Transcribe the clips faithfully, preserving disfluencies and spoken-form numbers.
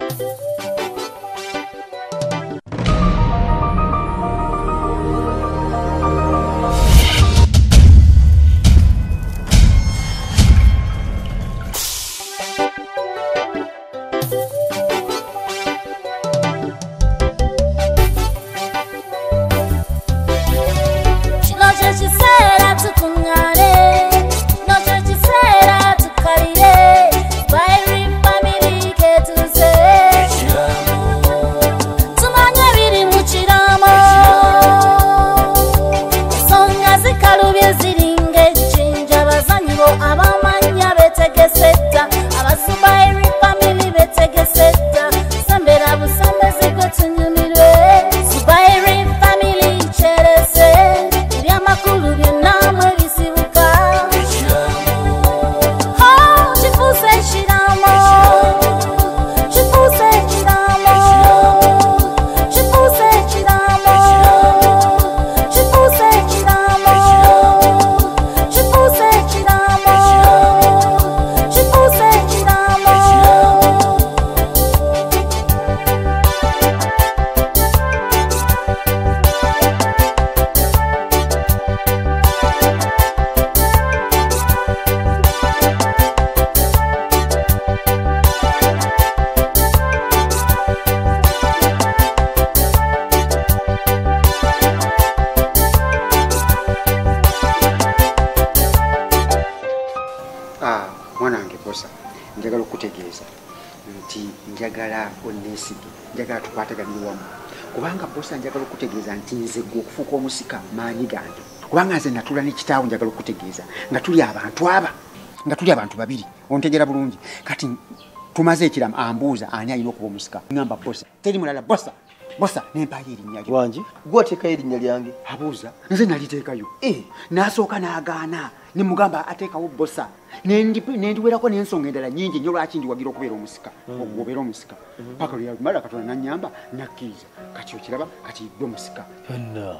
njagala okutegeeza nti njagala onnesige njagala tukwataganye wamu kubanga bosa njagala okutegeeza nti nze gwe okufuuka omusika maanyi gange kubanga nze natula ne kitaawo njagala okutegeeza nga tuli abantu aba nga tuli abantu babiri ontegera bulungi kati tumaze ekiramu ambuuza ani alina okuba omusika ngamba bosa teri mulala bosa bosa nempayo erinnya lyo wangi gw'oteekayo erinnya lyange abuuza nze naliteekayo eh n'asooka n'agaana ne mugamba ateekawo bosa nendiwerako n'ensonga endala nyingi nnyo lwaki ndiwagira okubeera omusika obeera omusika paka lyamala katonda nanyamba nakkiriza kati okiraba kati gwe omusika yonna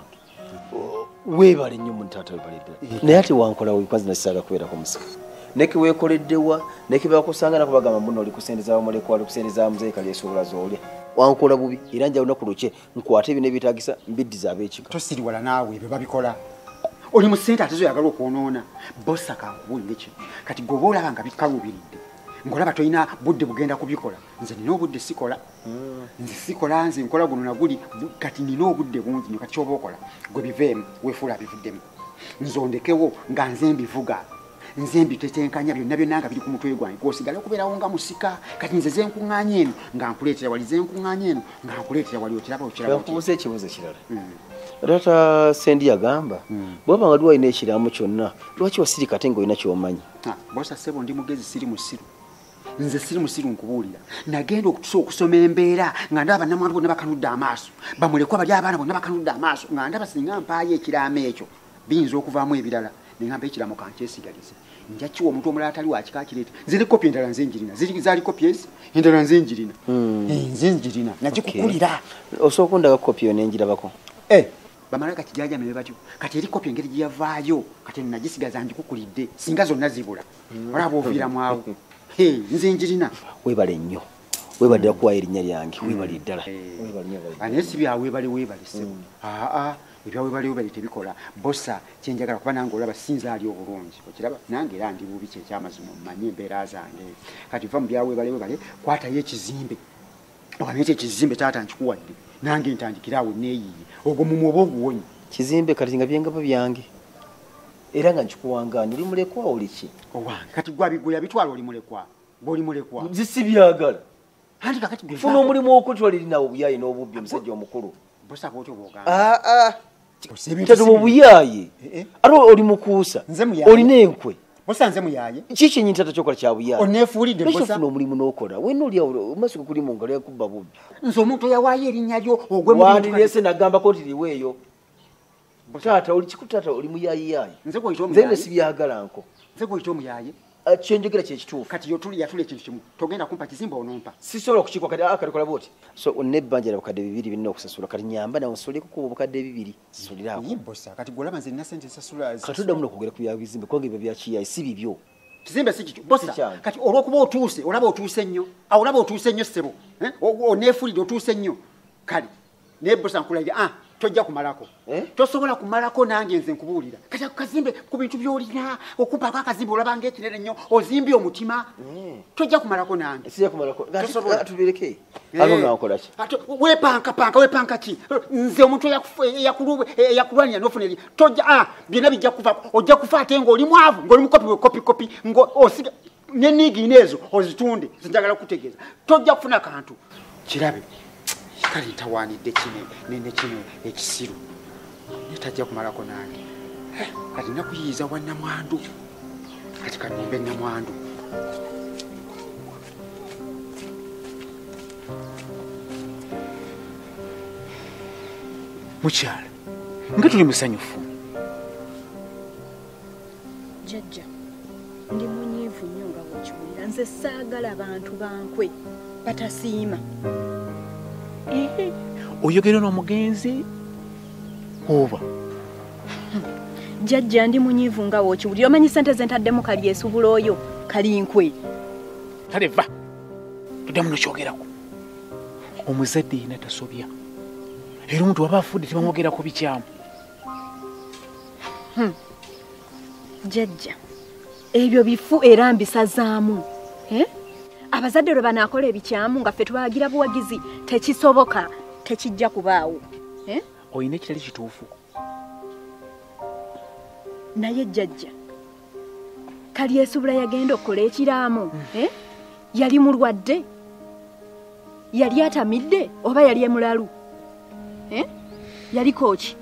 weebale nnyo mu ntaata webale ddala naye ate wankola wekwazi nasaaga kubeerako omusika neki weekoleddewa neki bakusanga nakubagamba muno oli kusendeza bamulekwa oli kusendeza muzeeyi kali esobola zoolya wankola bubi era nja lunaku lukye nkwate ebyo nebyetaagisa mbiddiza ab'ekigo tosiriwala naawe ebyo babikola oli mu ssente ate zoyagala okwonoona bosa kankubuulire kino kati gwe oba olaba nga bikaluubiridde ngolaba tolina budde bugenda kubikola nze nina obudde sikola nze sikola nze nkola guno naguli kati nina obudde bungi nyo kati kyoba okola gwe biveemu weefuula bivuddemu nzondekewo nga nze mbivuga nze mbitetenkanya byonna byonna nga biri ku mutwe gwange gwosigala okubeerawo nga musika kati nze ze nkuŋŋaanya eno nga nkuleetera wali ze nkuŋŋaanya eno nga nkuleetera wali okiraba okiraba nkubuuza ekibuuzo ekirala taata Sendi yagamba bw'oba nga lwalina ekiramu kyonna lwaki wasirika ate ng'olina ky'omanyi bosa ssebo ndi mugezi siri musiru nze siri musiru nkubuulira nagenda okutusa okusoma embeera nga ndaba bannamwandu bonna bakanudde amaaso bamulekwa bali abaana bonna bakanudde amaaso nga ndaba singa mpaayo ekiramu ekyo biyinza okuvaamu ebirala nengamba ekiramu kankyesigalize nja kiwa omuntu omulala atali wakika kireete nze ne kopi endala nze njirina ziri zaali kopi ezi endala nze njirina nze njirina nagikukulira osooka ondaga kopi yo nenjirabako bamalaka kijajame be batyo kati eri kopi engeri gye yavaayo kati nagisigaza ndikukulidde singa zonna zibula olaba oviiramu awo nze njirina weebale nnyo weebadde kuwayo erinnya lyange weebale ddala naye si bya weebale weebale ssebo aa ebya weebale weebale tebikola bosa kyenjagala kuba nange olaba sinza ali obulungi okiraba nange era ndi bubi kyekyamazima mumanye embeera zange kati va mu bya weebale weebale kwatayo ekizimbe okamanye ekyo ekizimbe taata nkikuwadde nange ntandikiraawo neeyiye ogwo mumu oba oguwonye kizimbe kati nga byengaba byange era nga nkikuwangaanya oli mulekwa oli ki owange kati gwabigula bitwala oli mulekwa gwoli mulekwa zisibyagala anti kakati gwe funa omulimu okutwalirinawo obuyayi n'obubbi omusajja omukulu bosa bwotyo bwogamba aa tatuba obuyayi ate oli mukuusa olina enkwe bosa nze muyaye kiki enyini tata kyokola kya buyayi oneefuulidde bosa funa omulimu n'okola wena oli omasiku kuli mu ngalo yakubba bubbi nze omuntu oyawaayo erinnya lyo ogwe wandinese nagambako nti liweeyo taata oli kiku taata oli muyayiyayi nze gweyita omuyaye nze nesibyagala nko nze gweyita omuyaye kyenjogera kyekituufu kati yotuli yatula ekintu kimu togenda kumpa kizimba onompa sisobola okukikwa kati akalikola bwoti so onebbanja lyabukadde bibiri birina okusasula kati nyamba nawe nsoleko kuba obukadde bibiri sasuliraako bosa kati gwolaba nze nina sente sasula kati oddamu nokugera ku byabizimbe kubanga ebyo byakiyayi si bibyo kizimbe si kikyo bossa kati olwokuba otuuse olaba otuuse nnyo awo olaba otuuse nnyo ssebo oneefulidde otuuse nnyo kale naye bossa nkulayira ah tojja kumalako tosobola kumalako nange nze nkubuulira kati akazimbe ku bintu by'olina okumpako akazimbe olaba ng'ekinene nnyo ozimbye omutima tojja kumalako nange tubireke ano nakola ki wepanka panka wepanka ki nze omuntu eyakulwanira n'ofuna eri tojja ah byonna bijja kuva ojja kufa ate ng'oli mwavu ng'oli mukopi wekopi kopi ng'osiga n'enniigiina ezo ozitunde zinjagala kutegeeza tojja kufuna kantu kirabe kale ntawaanidde kino nene kino ekisiru netajja kumalako nange kati nakuyiiza wa Namwandu kati kanumbe Namwandu mukyala nga tuli musanyufu jjajja ndi munyiivu nnyo nga bwekiwulira nze saagala bantu bankwe batasiima oyogera n'omugenzi oba jjajja ndi munyiivu nga bwekiwulira omanyi ssente ze ntaddemu kali esubula oyo kali nkwe kale va tudde muno kyogerako omuzadde yina tasobya era omuntu waba afudde tebamwogerako bikyamu jjajja ebyo bifu era mbisazaamu abazadde lwe banaakola ebikyamu nga ffe tubawagira buwagizi tekisoboka tekijja kubaawo oyina ekitali kituufu naye jjajja kali esubula yagenda okukola ekiraamu yali mulwadde yali atamidde oba yali emulalu yaliko ki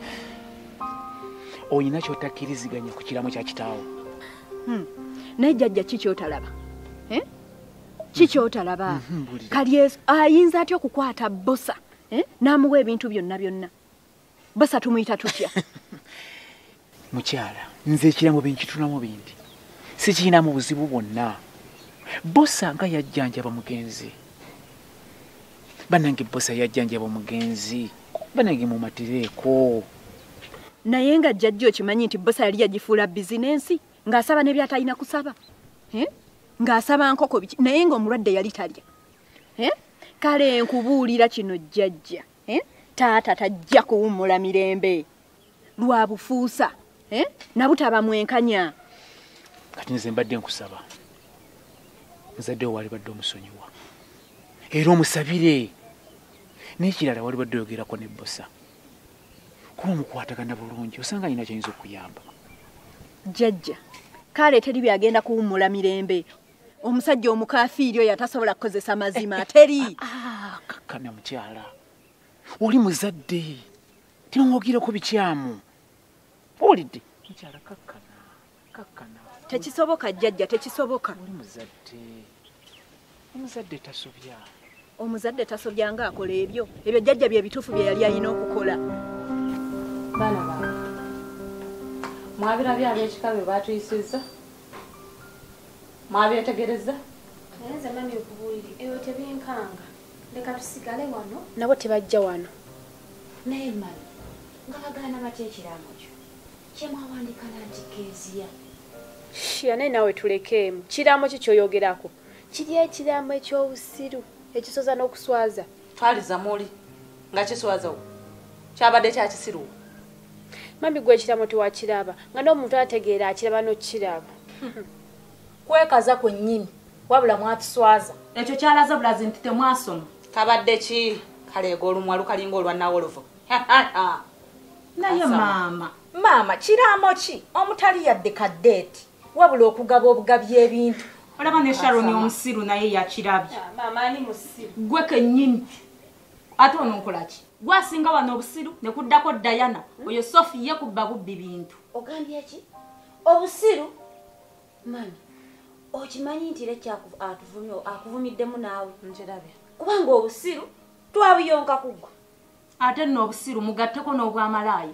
oyina kyotakkiriziganya ku kiraamo kya kitaawo naye jjajja ki kyotalaba kikyotalaba kali ayinza atya okukwata bosa n'amuwa ebintu byonna byonna bosa tumuyita tutya mukyala nze ekiramu benkitunamu bindi sikirinamu buzibu bwonna bosa nga yajjanjaba mugenzi banange bosa yajjanjaba omugenzi banange mumatireeko naye nga jjajja okimanyi nti bosa yali yagifuula bizinensi ng'asaba ne byatalina kusaba ng'asaba nkoko biki naye ng'omulwadde yali talya kale nkubuulira kino jjajja taata tajja kuwummula mirembe lwa bufuusa nabutaba mwenkanya kati nze mbadde nkusaba muzadde wo wali badde omusonyiwa era omusabire n'ekirala wali badde oyogerako ne bosa kuba omukwatagana bulungi osanga alina kyayinza okuyamba jjajja kale teri byagenda kuwummula mirembe omusajja omukaafiiri oyo atasobola kukozesa mazima teri kakkana mukyala oli muzadde tibamwogireko bikyamu owulidde mukyala kakkana kakkana tekisoboka jjajja tekisoboka oli muzadde omuzadde tasobya omuzadde tasobya ng'akola ebyo ebyo jjajja bye bituufu bye yali alina okukola baana baana mwabirabye ab'ekika bye baatuyisizza mwabyetegereza naye nze mami okubuulire ebyo tebyenkanga leka tusigale wano nabo tebajja wano naye mami nga bagaana batya ekiraamo kyo kyemwawandikana nti keeziya shiya naye nawe tulekeemu kiraamo ki kyoyogerako kiri ekiraamo eky'obusiru ekisoza n'okuswaza twaliza muli nga kiswazawo kyabadde kyakisiruwo mami gwe ekiraamo tewakiraba nga n'omuntu ategeera akiraba n'okiraba kwekaza kwennyini wabula mwatuswaza ekyo kyalaza bulazi nti temwasoma kabadde ki kaleega olumwa lukalinga olwa nawolovu naye maama maama kiraamo ki omutali yadde kaddeeti wabula okugaba obugabi ebintu olaba ne Sharoni omusiru naye yakirabye maama ani musiru gwe kennyini ate ononkola ki gwasinga wano obusiru ne kuddako Dayana oyo Sophie ye kubba bubbi bintu ogambye ki obusiru mami okimanyi nti lekyakuvu atuvumye akuvumiddemu naawe nkirabye kubanga obusiru twabiyonka kugwa ate nno obusiru mugatteko n'obwamalaaya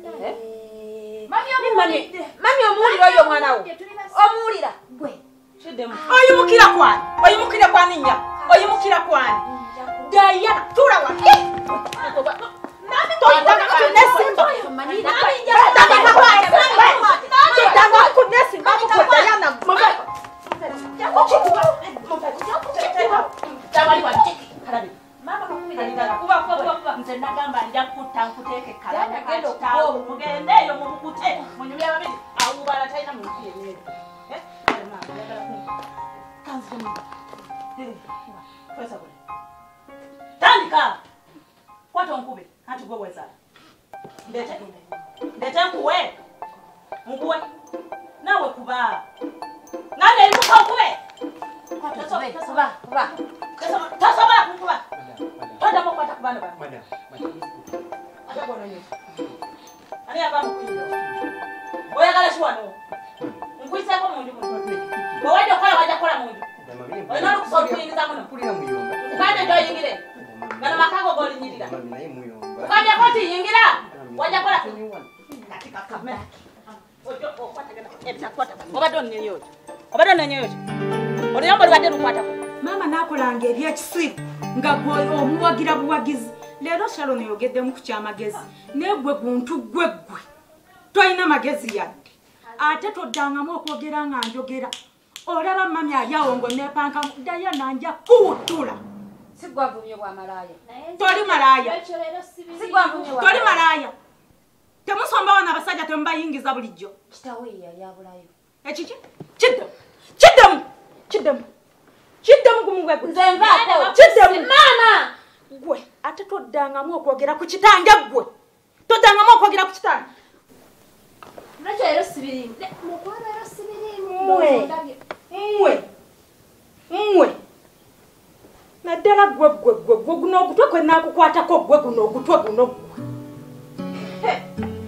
mami omuwulira oyo omwana wo omuwulira gwe oyimukira kwani oyimukira kwani nya oyimukira kwani Dayana tula wa nami toyitanga kunesimba nami njatanga kwani njatanga kunesimba ko Dayana Mama kuba kuba kuba nze nagamba nja kutta nkuteke kala ngendo kubo mugende yo mukute munyumya babiri awubala taina mukiye nene eh mama ndagala ku kanzi mu eh pesa bole tandika kwato nkube hati gwe weza ndete ndete nkuwe nkuwe nawe kuba ngane ikuka nkube kuba kuba tasaba kuba Pada mau kata kemana bang? Madam, Ada bonanya. Ani apa mau kuyo? Boya kala suano. Ngkuisa ko mundu mundu. Boya jo kala waja kola mundu. Boya na kusodi ingiza muno. Pulira muyomba. Kande ndo yingire. Ngana makako goli nyirira. Mami naye muyomba. Kande koti yingira. Waja kola katika kamera. Ojo okwata gana. Ebisa kwata. Obadon nyeyo. Obadon nyeyo. Oli yambo libadde lukwata ko. Mama nakolanga ebyekisibu nga gwe omuwagira buwagizi leero Sharon yogeddemu ku kyamagezi negwe guntu gwe gwe toyina magezi yadde ate toddangamu okwogera nga njogera olaba mami ali awo ngo nepanka ddayo nanja kuwuttula sigwavumye bwa malaya toli malaya sigwavumye bwa toli malaya temusombawo n'abasajja temubayingiza bulijjo kitawe yali abulayo ekiki kiddemu kiddemu kiddemu Chiddamu kumugwe nzenva ko chiddamu mama gwe ate toddangamu okwogera ku kitanja gwe toddangamu okwogera ku kitanja Nacho ero sibiri mukwara ero sibiri mwe mwe mwe naddala gwe gwe gwe gwe guno ogutwe kwe nakukwatako gwe guno ogutwe guno gwe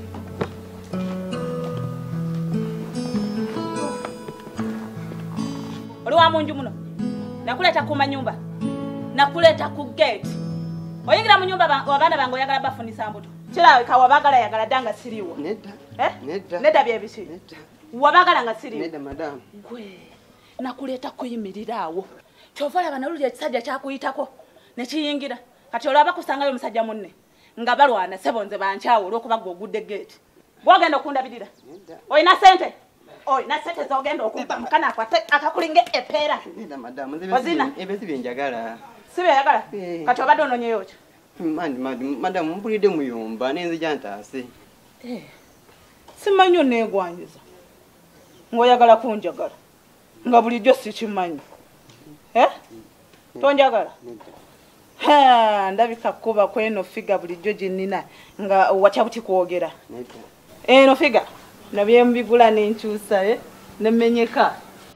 Oli wa munju muno. Nakuleta ku manyumba. Nakuleta ku gate. Oyingira mu nyumba wabana bango yagala bafunisa mbuto. Kirawe ka wabagala yagala danga siriwa. Nedda. Eh? Nedda. Nedda bye bisi. Nedda. Wabagala nga siriwa. Nedda madam. Gwe. Nakuleta kuyimirirawo. Chovala banaluli ekisajja kyakuyitako. Ne kiyingira. Kati olaba kusangayo musajja munne. Nga balwana sebonze banchawo olwokuba gogudde gate. Bwagenda okundabirira. Nedda. Oyina sente. Oi na sente zogenda okumpa mukana akwate akakulinge epera. Nedda madam. Wazina. Ebezi byenjagala. Sibe yagala. Eh. Kati obadde ononye yocho. Mandi madam, madam mpulidde muyomba nenzija ntaase. Eh. Simanyo negwanyiza. Ngoyagala kunjagala. Nga bulijjo sikimanyi. Eh? Tonjagala. Ha, ndabika kuba kweno figa bulijjo jinnina nga watya buti kwogera. Nedda. Eno figa. Nabye mbigula n'enkyusa eh nemenyeka.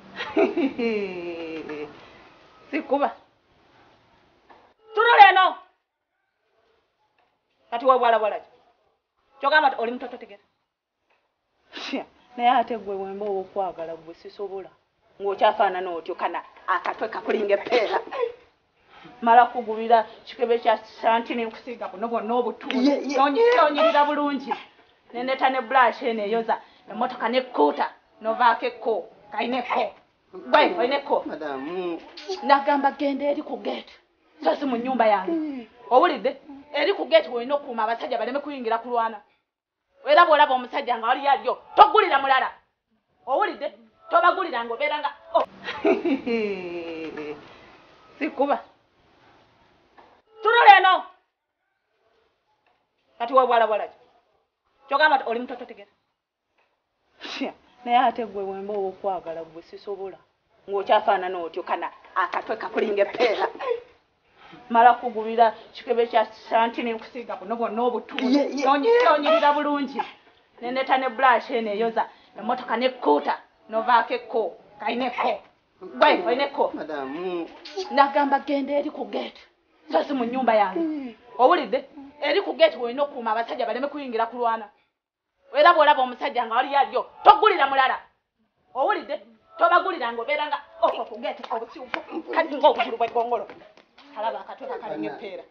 Sikuba. Tunole no. Kati wa bwala bwala. Chogamba oli mtoto tegera. Naye ate gwe wembo okwagala gwe sisobola. Ng'okyafaana n'otyo kana akatwe kakulinga eppeera. Mala kugubira kikebe kya santini nkusiga buno bwonna obutuuzi. Nonyirira bulungi. Nendeta ne brush ene yoza. Emotoka ne kuta. Novaake ko. Kaine ko. Gwe oine ko. Madam. Nagamba gende eri ku gate. Sasi mu nyumba yange. Owulidde? Eri ku gate woine okuuma abasajja baleme kuyingira kulwana. Era bw'olaba omusajja nga wali yalyo togulira mulala. Owulidde? Tobagulira ng'obeera nga oh. Sikuba. Tunule eno. Kati wa bwala bwala. Chogamba oli mtoto tegera. Naye ate gwe wembo okwagala gwe sisobola. Ng'okyafaana n'otyo kana akatwe kakulinga eppeera. Mala kugubira kikebe kya santini nkusiga buno bwonna obutuuzi. Nonyirira bulungi. Nendeta ne brush ene yoza. Emotoka ne kuta. Novaake ko. Kaine ko. Gwe oine ko. Madam. Nagamba gende eri ku gate. Sasi mu nyumba yange. Owulidde? Eri ku gate woine okuuma abasajja baleme kuyingira kulwana. Era bw'olaba omusajja nga wali yalyo togulira mulala. Owulidde? Tobagulira ng'obeera nga oh ku gate obusiufu. Kati ng'obugulu bw'eggongolo. Kalaba akatwe kakalinga eppeera.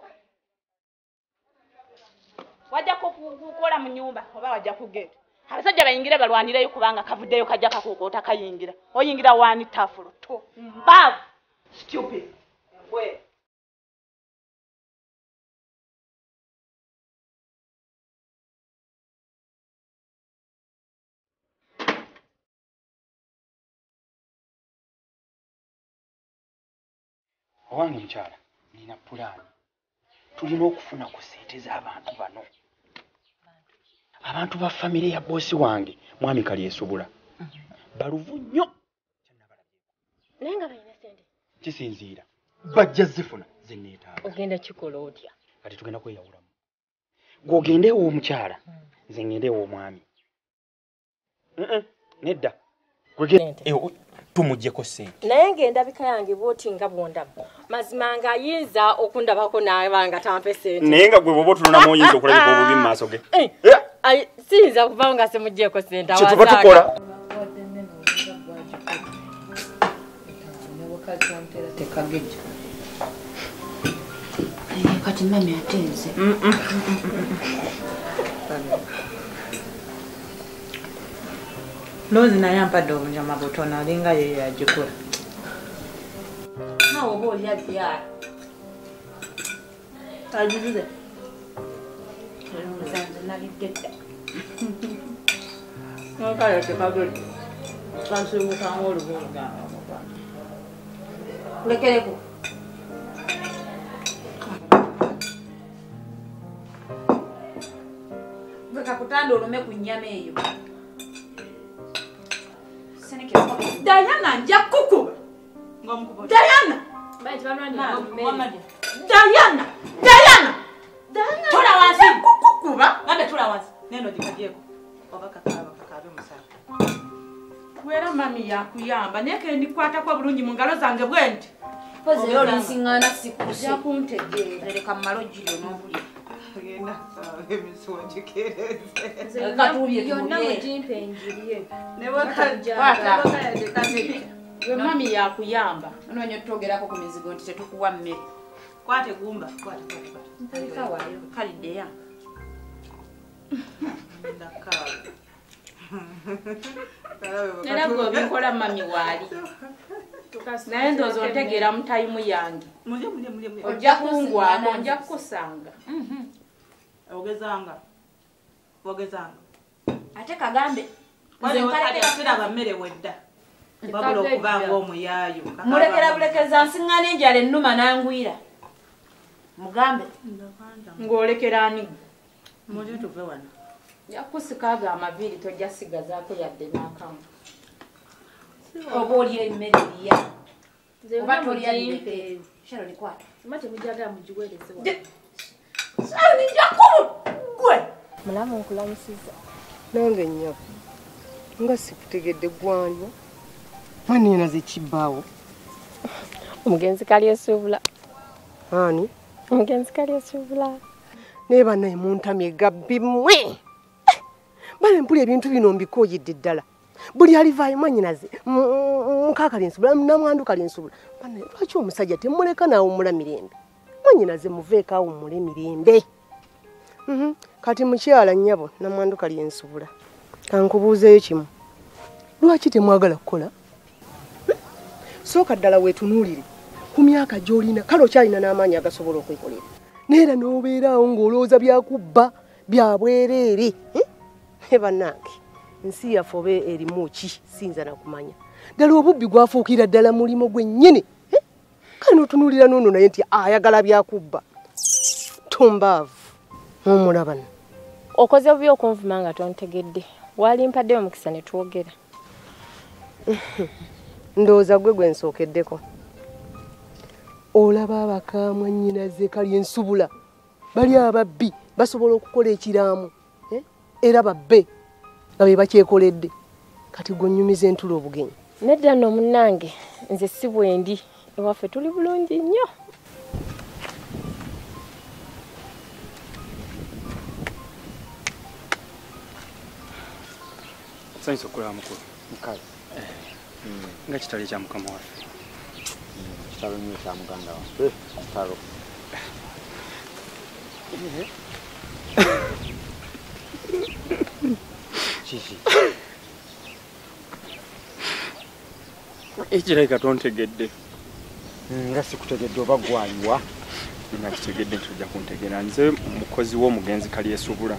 Wajja kukola mu nyumba oba wajja ku gate. Abasajja bayingire balwanireyo kubanga kavuddeyo kajja kakukoota kayingira. Oyingira wani tafulu to. Mbavu. Stupid. Bwe. owange mukyala nina pulaani tulina okufuna ku ssente z'abantu bano abantu ba famire ya boosi wange mwami Kalyesobula baluvu nnyo naye nga balina ssente kisinziira bajja zifuna ze neetaaga ogenda kikola otya kati tugenda kweyawulamu gw'ogendeewo omukyala nze ngendeewo omwami nedda tumuggyeko ssente naye ng'endabika yange bw'oti nga bwondaba mazima ng'ayinza okundabako n'abanga tampe ssente naye nga gwe bwoba otununamu oyinza okulabika obubi mu maaso ge siyinza kuvawo nga semuggyeko ssente kyetuba tukola kati mami atenze Lozi naye ampadde obunyama butono alinga ye yagikula nawe oba olya byala agizuze zanze nalidde dda nokale tekagedde kasiibukanga olubuluganga lekereko veka kutanda olume ku nnyama eyo Diana nja kukuba Diana Diana Diana Tula wansi kukuba ngambe tula wansi neno dikadyeko obaka kaba kakabe musaka wera mami yakuyamba neke ndikwata kwa bulungi mu ngalo zange bwenti poze oli nsingana sikuse ja kuntegeera leka mmalo jiro n'obuli genda sabe misonje kereze katubye yonna tubye mugimpe enjiriye ne bakajja Kwata. bakajja kazeke we mami yakuyamba nonyo tutogerako ku mizigo nti tetukuwa mmere kwate gumba kwate kwate kwate mpeleka wayo kaliddeya ndakaba era gwe obikola mami waali naye ndowooza ontegeera mu tayimu yange mulye mulye mulye mulye ojja kungwako ojja kukusanga ogezanga ogezanga ate kagambe nze nkalekera siraba mmere wedda babula okubanga omuyaayo mulekera bulekeza nsiŋŋana enjala ennuma nangwira mugambe ng'olekera ani mulye tuve wano yakusikaaga amaviiri tojja sigazaako yadde n'akamu oba oli emmere eriya oba tolya bireke Sharon kwata mate mujagala mugiweereze Sharon njakubu gwe mulamu nkulamusiza nange nnyabo nga sikutegedde gwanya manina zekibbaawo omugenzi Kalyesobula ani omugenzi Kalyesobula naye bannaye muntamye gabbimwe bale mpuli ebintu bino mbikooyedde ddala buli alivaayo mwanyinaze mukaakalyensubula namwandu kalyensubula bannaye lwaki omusajja temuleka naawummula mirembe mwanyinaze muveeko awummule mirembe kati mukyala nnyabo namwandu kalyensubula kankubuuzeeyo kimu lwaki temwagala kukola sooka ddala weetunuulire ku myaka gy'olina kale okyalina n'amaanyi agasobola okwekolera neera n'obeeraawo ng'olowooza byakubba bya bwereere e bannange ensi yaffe oba erimu ki siyinza nakumanya ddala obubbi gwafuukira ddala mulimo gwennyini kale n'otunuulira noono naye nti ayagala byakubba tumbaavu omulabano okoze bubi okunvuma nga tontegedde walimpaddeyo omukisa ne twogera ndowooza gwe gwe nsookeddeko olaba abakamwa nnyinaze Kalyensubula bali ababbi basobola okukola ekiraamu era babbe nga be bakyekoledde kati gonnyumiza entula obugenyi nedda nno munnange nze si bwendi ewaffe tuli bulungi nnyo sanyisa okulaba mukulu mukazi nga kitali kya mukama waffe kitalo nnyo kya muganda waffe kitalo kiki ekirabika tontegedde nga sikutegedde oba gwayiwa nga kitegedde nti ojja kuntegeera nze mukozi w'omugenzi Kalyesobula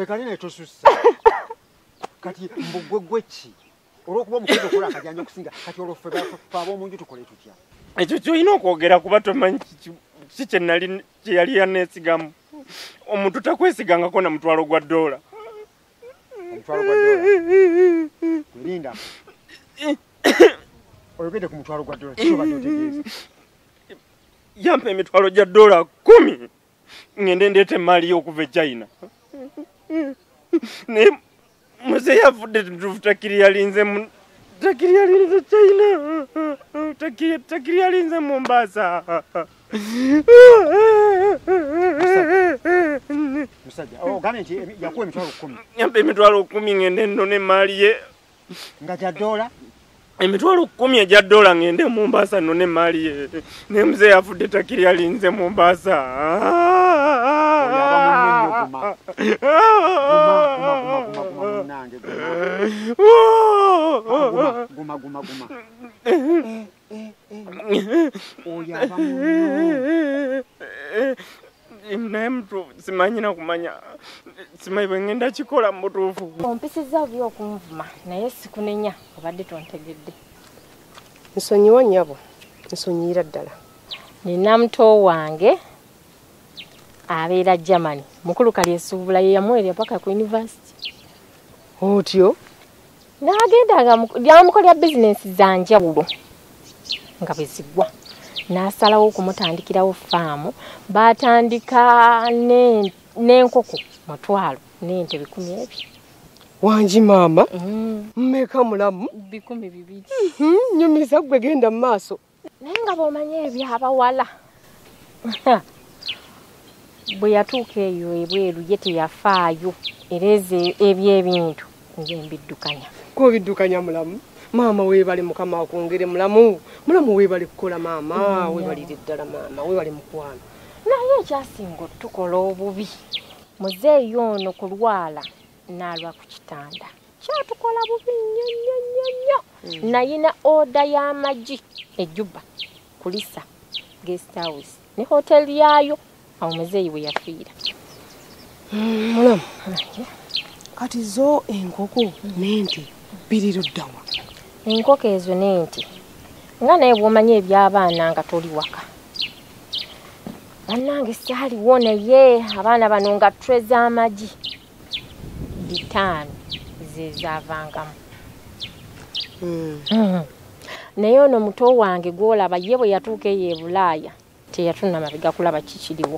Bekali na tosusa. Kati mbugwe gwechi. Olwokuba omukozi okola akajanja okusinga kati olwofe bafa omunju tukole tutya. Ekyo kyolina okwogera kuba tomanyi ki kye nali kye yali yaneesigamu. Omuntu takwesigangako na mutwalo gwa ddoola. Omutwalo gwa ddoola. Linda. Oyogedde ku mutwalo gwa ddoola kisoba n'otegeeza. Yampa emitwalo gya ddoola kumi ngende ndeete emmaali y'okuva e China. Naye muzeeyi avudde takiri yalinze mu takiri yalinze China. Takiri takiri yalinze Mombasa. Musajja, oh gane nti yakuwa emitwalo kumi. Yampa emitwalo kumi ngende nnone emmaali ye. Nga gya ddoola? Emitwalo kumi egya ddoola ngende Mombasa nnone emmaali ye. Ne muzeeyi avudde takiri yalinze Mombasa. Guma guma guma. Oyaba munno. Naye mtu simanyi na kumanya simanyi bwe ngenda kikola mu butuufu. Ompisizza byo okunvuma naye sikunenya obadde tontegedde. Nsonyiwa nnyabo, nsonyiira ddala. Nina muto wange abeera Germany. Mukulu kali esuubula ye yamuwerera paka ku university. Otyo? N'agendanga yamukolera bizinesi za njawulo nga bwe zigwa. N'asalawo okumutandikirawo faamu. Baatandika n'enkoko mutwalo n'ente bikumi ebyo. Wangi maama? Mmeka mulamu? Bikumi bibiri. Nyumiza gwe genda mu maaso. Naye nga bw'omanya ebyabawala. Bwe yatuuka eyo ebweru ye teyafaayo era eby'ebintu nje mbiddukanya. Ko biddukanya mulamu? Maama weebale mukama akwongere mulamu. Mulamu weebale kukola maama, weebalire ddala maama, weebale mukwano. Naye ekyasinga tukola obubi. Muzeeyi ono kulwala n'alwa ku kitanda. Kyatukola bubi nnyo nnyo nnyo nnyo. Nayina oda y'amagi ejjuba kulisa guest house ne hotel yayo awo muzeeyi we yafiira. Mulamu, kati zo enkoko n'ente biriro ddawa? Enkoko ezo n'ente nga naye bw'omanya eby'abaana nga toli waka. Bannange saaliwo naye abaana bano nga tray z'amagi bitaano ze zaavangamu. Naye ono muto wange gw'olaba ye bwe yatuuka eyo e Bulaaya teyatuna mabega kulaba kikiriwo.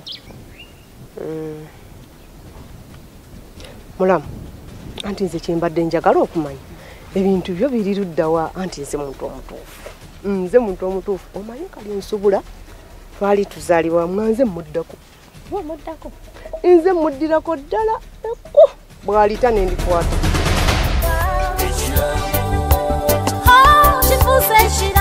Mulamu, anti nze kyembadde njagala okumanya ebintu byo biriruddawa anti nze muntu omutuufu. Nze muntu omutuufu omanyi kali nsubula twali tuzaalibwa mwanze muddako. Wa muddako? Nze muddirako ddala ekku bw'alita ne ndikwata. Oh, she